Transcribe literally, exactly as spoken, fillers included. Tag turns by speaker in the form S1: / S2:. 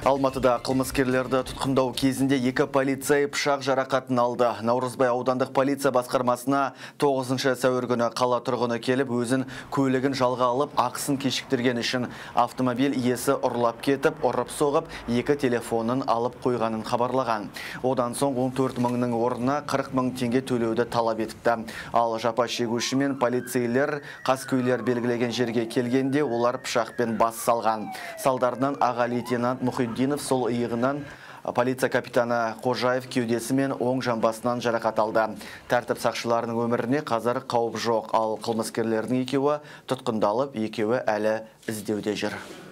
S1: Алматыда қылмыскерлерді тұтқындау кезінде екі полицей пышақ жарақатын алды. Наурызбай аудандық полиция басқармасына тоғызыншы сәуір күні қала тұрғыны келіп, өзін көлігін жалға алып, ақысын кешіктірген үшін автомобиль иесі ұрлап кетіп, ұрып соғып, екі телефонын алып қойғанын хабарлаған. Одан соң он төрт мыңның орнына қырық мың теңге төлеуді талап етіпті. Ал жапа шегуші мен полицейлер қаскөйлер белгілеген жерге келгенде олар пышақпен бас салған. Салдарынан аға лейтенант Мұхиддинов сол иығынан, полиция капитаны Қожаев кеудесі мен оң жамбасынан жарақат алды. Тәртіп сақшыларының өміріне қазір қауіп жоқ, ал қылмыскерлердің екеуі тұтқындалып, екеуі әлі іздеуде жүр.